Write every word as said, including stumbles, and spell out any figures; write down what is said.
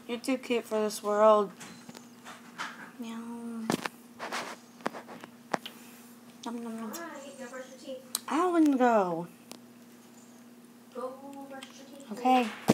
You're too cute for this world. Meow. Nom, nom, nom. Alright, go brush your teeth. I wouldn't go. Go brush your teeth. Okay.